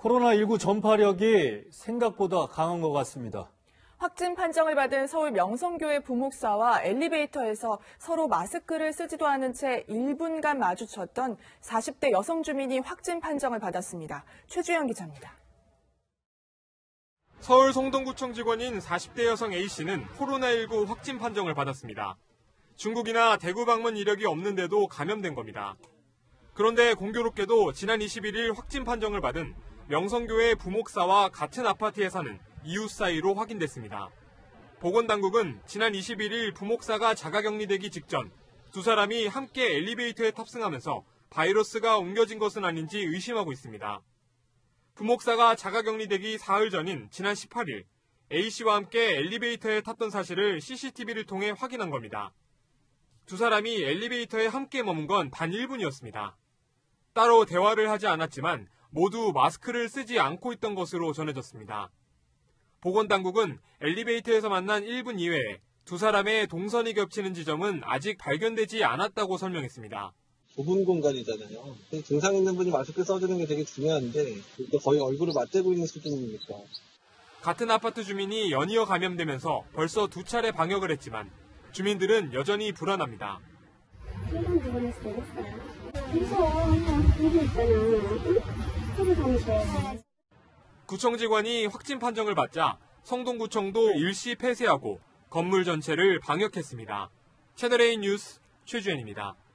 코로나19 전파력이 생각보다 강한 것 같습니다. 확진 판정을 받은 서울 명성교회 부목사와 엘리베이터에서 서로 마스크를 쓰지도 않은 채 1분간 마주쳤던 40대 여성 주민이 확진 판정을 받았습니다. 최주영 기자입니다. 서울 성동구청 직원인 40대 여성 A씨는 코로나19 확진 판정을 받았습니다. 중국이나 대구 방문 이력이 없는데도 감염된 겁니다. 그런데 공교롭게도 지난 21일 확진 판정을 받은 명성교회 부목사와 같은 아파트에 사는 이웃 사이로 확인됐습니다. 보건당국은 지난 21일 부목사가 자가격리되기 직전 두 사람이 함께 엘리베이터에 탑승하면서 바이러스가 옮겨진 것은 아닌지 의심하고 있습니다. 부목사가 자가격리되기 사흘 전인 지난 18일 A씨와 함께 엘리베이터에 탔던 사실을 CCTV를 통해 확인한 겁니다. 두 사람이 엘리베이터에 함께 머문 건 단 1분이었습니다. 따로 대화를 하지 않았지만 모두 마스크를 쓰지 않고 있던 것으로 전해졌습니다. 보건당국은 엘리베이터에서 만난 1분 이외에 두 사람의 동선이 겹치는 지점은 아직 발견되지 않았다고 설명했습니다. 좁은 공간이잖아요. 증상 있는 분이 마스크 써주는 게 되게 중요한데 거의 얼굴을 맞대고 있는 수준이니까. 같은 아파트 주민이 연이어 감염되면서 벌써 2차례 방역을 했지만 주민들은 여전히 불안합니다. 구청 직원이 확진 판정을 받자 성동구청도 일시 폐쇄하고 건물 전체를 방역했습니다. 채널A 뉴스 최주현입니다.